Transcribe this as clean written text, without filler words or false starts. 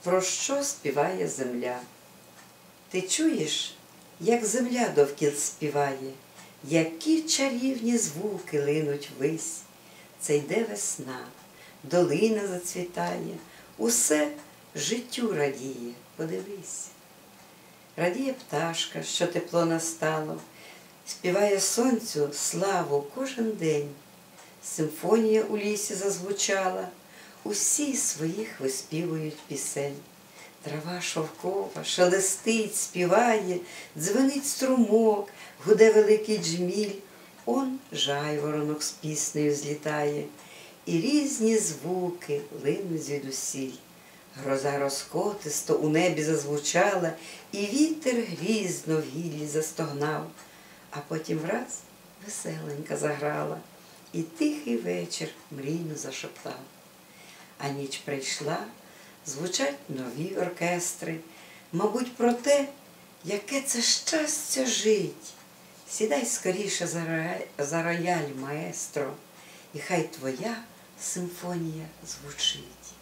Про що співає земля? Ти чуєш, як земля довкіл співає, які чарівні звуки линуть ввись. Це йде весна, долина зацвітає, усе життю радіє, подивись. Радіє пташка, що тепло настало, співає сонцю славу кожен день. Симфонія у лісі зазвучала, усі своїх виспівують пісень. Трава шовкова шелестить, співає, дзвенить струмок, гуде великий джміль. Он жайворонок з піснею злітає, і різні звуки линуть звідусіль. Гроза розкотисто у небі зазвучала, і вітер грізно в гіллі застогнав. А потім враз веселенька заграла, і тихий вечір мрійно зашептав. А ніч прийшла, звучать нові оркестри, мабуть, про те, яке це щастя жить. Сідай скоріше за рояль, маестро, і хай твоя симфонія звучить.